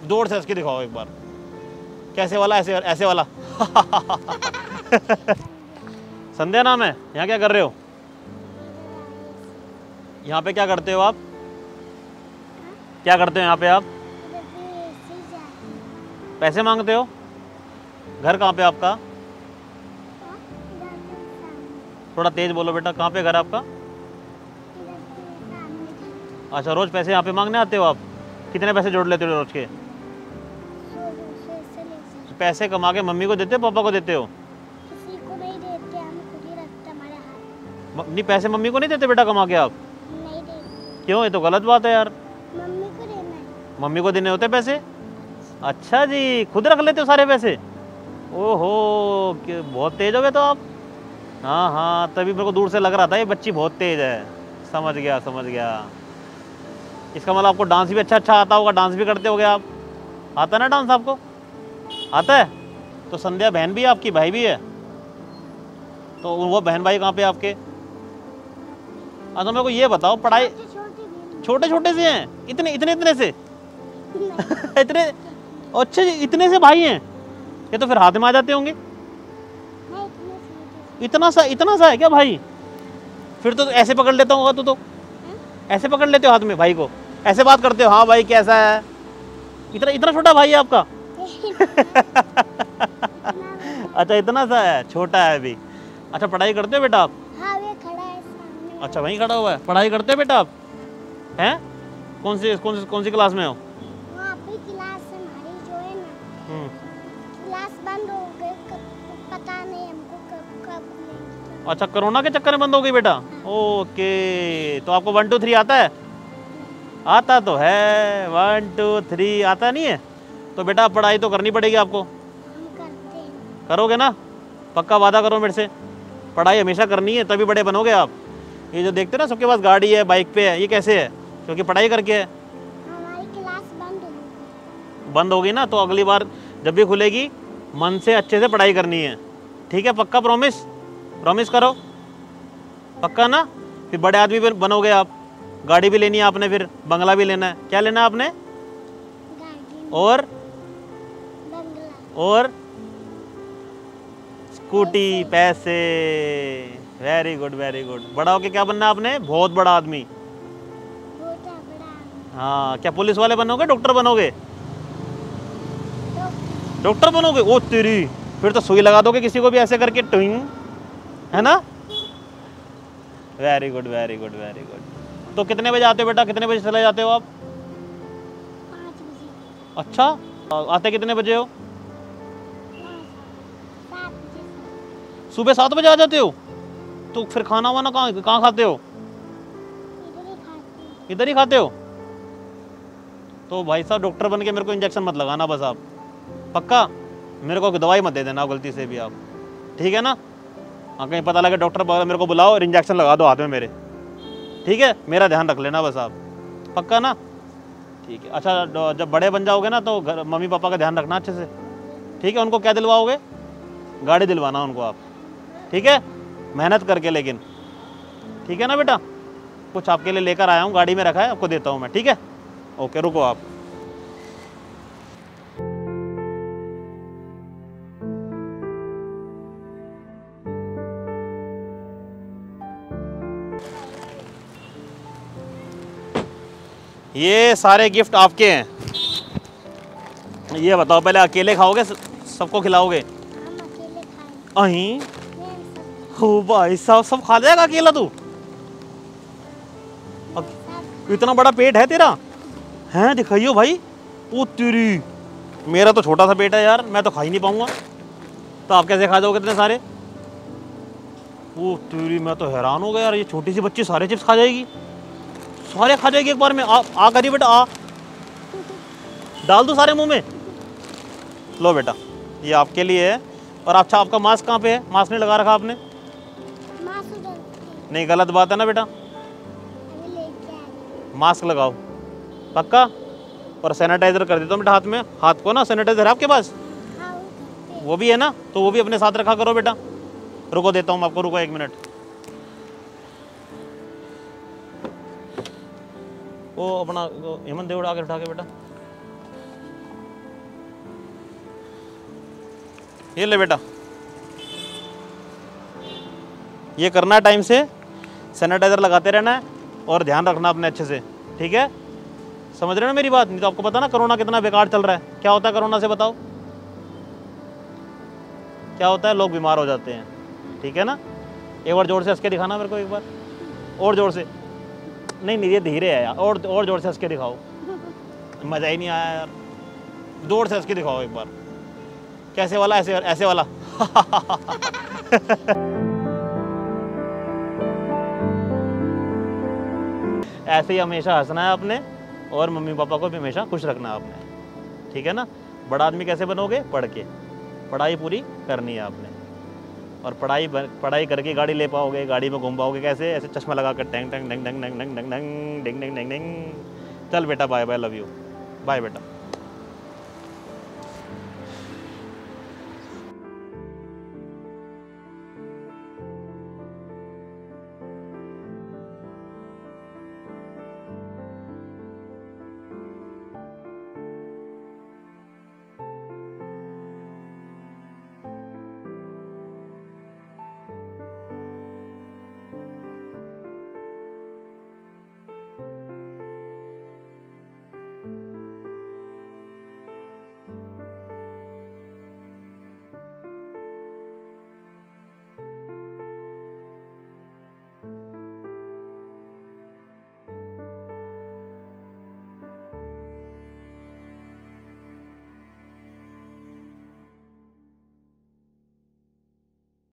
जोर से हंस के दिखाओ एक बार। कैसे वाला? ऐसे ऐसे वाला। संध्या नाम है। यहाँ क्या कर रहे हो? यहाँ पे क्या करते हो आप? क्या करते हो यहाँ पे आप? पैसे मांगते हो? घर कहाँ पे आपका? थोड़ा तेज बोलो बेटा, कहाँ पे घर आपका? अच्छा, रोज पैसे यहाँ पे मांगने आते हो आप? कितने पैसे जोड़ लेते हो रोज के? पैसे कमा के मम्मी को देते हो, पापा को देते हो? किसी को नहीं देते, हम खुद ही रखते हमारे हाथ। नहीं, पैसे मम्मी को नहीं देते बेटा कमा के आप? नहीं देते। क्यों? ये तो गलत बात है यार। मम्मी को देना है। मम्मी को देने होते पैसे? अच्छा जी, खुद रख लेते हो सारे पैसे? ओहो, बहुत तेज हो गए तो आप। हाँ हाँ, तभी मेरे को दूर से लग रहा था ये बच्ची बहुत तेज है। समझ गया समझ गया। इसका मतलब आपको डांस भी अच्छा आता होगा, डांस भी करते होगे आप? आता ना डांस आपको? आता है? तो संध्या बहन भी है आपकी, भाई भी है? तो वो बहन भाई कहाँ पे आपके? अच्छा, मेरे को ये बताओ, पढ़ाई छोटे छोटे से हैं? इतने इतने इतने से? इतने? अच्छा जी, इतने से भाई हैं? ये तो फिर हाथ में आ जाते होंगे। इतना सा है क्या भाई? फिर तो ऐसे पकड़ लेता होगा तू तो। ऐसे पकड़ लेते हो हाथ में भाई को, ऐसे बात करते हो, हाँ भाई कैसा है? इतना इतना छोटा भाई है आपका? अच्छा, इतना सा है, छोटा है अभी। अच्छा, पढ़ाई करते हो बेटा आप? हाँ, वे खड़ा है सामने। अच्छा, वहीं खड़ा हुआ है। पढ़ाई करते हो बेटा आप? हैं? कौन सी क्लास में हो? वहाँ पे क्लास हमारी जो है ना, क्लास बंद हो गई, पता नहीं हमको कब खुलेगी। अच्छा, कोरोना के चक्कर में बंद हो गई बेटा? ओके, तो आपको 1 2 3 आता है? आता तो है, 1 2 3 आता नहीं है? तो बेटा पढ़ाई तो करनी पड़ेगी आपको। हम करते हैं। करोगे ना? पक्का वादा करो मेरे से। पढ़ाई हमेशा करनी है, तभी बड़े बनोगे आप। ये जो देखते हो ना सबके पास गाड़ी है, बाइक पे है, ये कैसे है? क्योंकि पढ़ाई करके है। हमारी क्लास बंद हो गई। बंद होगी ना, तो अगली बार जब भी खुलेगी मन से अच्छे से पढ़ाई करनी है। ठीक है? पक्का? प्रॉमिस? प्रॉमिस करो, पक्का ना? फिर बड़े आदमी बनोगे आप। गाड़ी भी लेनी है आपने, फिर बंगला भी लेना है। क्या लेना है आपने? गाड़ी, और बंगला, और स्कूटी, पैसे। Very good very good. बड़ा होके क्या बनना है आपने? बहुत बड़ा आदमी। छोटा बड़ा। हाँ, क्या पुलिस वाले बनोगे, डॉक्टर बनोगे? तो डॉक्टर बनोगे? ओ तेरी, फिर तो सुई लगा दोगे किसी को भी ऐसे करके, ट्विंग, है ना? Very good very good very good. तो कितने बजे आते हो बेटा? कितने बजे चले जाते हो आप? 5 बजे। अच्छा, आते कितने बजे हो? 7 बजे। सुबह 7 बजे आ जाते हो? तो फिर खाना वाना कहाँ खाते हो? इधर ही खाते हैं। इधर ही खाते हो? तो भाई साहब, डॉक्टर बन के मेरे को इंजेक्शन मत लगाना बस आप, पक्का? मेरे को दवाई मत दे देना गलती से भी आप, ठीक है ना? हाँ, कहीं पता लगे डॉक्टर मेरे को बुलाओ और इंजेक्शन लगा दो हाथ में मेरे, ठीक है? मेरा ध्यान रख लेना बस आप, पक्का ना? ठीक है। अच्छा, जब बड़े बन जाओगे ना तो घर मम्मी पापा का ध्यान रखना अच्छे से, ठीक है? उनको क्या दिलवाओगे? गाड़ी दिलवाना उनको आप, ठीक है? मेहनत करके लेकिन, ठीक है ना बेटा? कुछ आपके लिए लेकर आया हूँ, गाड़ी में रखा है, आपको देता हूँ मैं, ठीक है? ओके, रुको आप। ये सारे गिफ्ट आपके हैं। ये बताओ, पहले अकेले खाओगे सबको खिलाओगे? हम अकेले खाएंगे। अहीं, ओ भाई साहब, सब खा जाएगा अकेला तू? इतना बड़ा पेट है तेरा? हैं, दिखाइयो भाई। ओ तेरी, मेरा तो छोटा सा पेट है यार, मैं तो खा ही नहीं पाऊंगा। तो आप कैसे खा जाओगे इतने सारे? ओ तेरी, मैं तो हैरान हो गया यार, ये छोटी सी बच्ची सारे चिप्स खा जाएगी, सारे खा जाएगी एक बार में। आ करिए बेटा, आ डाल दो सारे मुंह में। लो बेटा, ये आपके लिए है। और अच्छा, आपका मास्क कहाँ पे है? मास्क नहीं लगा रखा आपने? मास्क उधर नहीं, गलत बात है ना बेटा, अभी लेके आए। मास्क लगाओ, पक्का? और सैनिटाइजर कर देता हूँ बेटा हाथ में, हाथ को ना सैनिटाइजर है आपके पास? हाँ, वो करते हैं। वो भी है ना, तो वो भी अपने साथ रखा करो बेटा। रुको, देता हूँ आपको, रुको 1 मिनट। वो अपना हेमंत देवड़ा आगे उठा के बेटा, ये ले बेटा, ये करना है टाइम से, सैनिटाइजर लगाते रहना है और ध्यान रखना अपने अच्छे से, ठीक है? समझ रहे हो ना मेरी बात? नहीं तो आपको पता ना कोरोना कितना बेकार चल रहा है। क्या होता है कोरोना से बताओ? क्या होता है? लोग बीमार हो जाते हैं, ठीक है ना? एक बार जोर से हंस के दिखाना मेरे को, एक बार और जोर से। नहीं नहीं, ये धीरे है यार, और जोर से हंस के दिखाओ। मज़ा ही नहीं आया यार, जोर से हंस के दिखाओ एक बार। कैसे वाला? ऐसे ऐसे वाला। ऐसे ही हमेशा हंसना है आपने, और मम्मी पापा को भी हमेशा खुश रखना है आपने, ठीक है ना? बड़ा आदमी कैसे बनोगे? पढ़ के, पढ़ाई पूरी करनी है आपने, और पढ़ाई करके गाड़ी ले पाओगे, गाड़ी में घूम पाओगे कैसे? ऐसे चश्मा लगा कर, टैंग टैंग टैंग टैंग टैंग टैंग टैंग टैंग टैंग टैंग टैंग। चल बेटा, bye bye, love you, bye बेटा।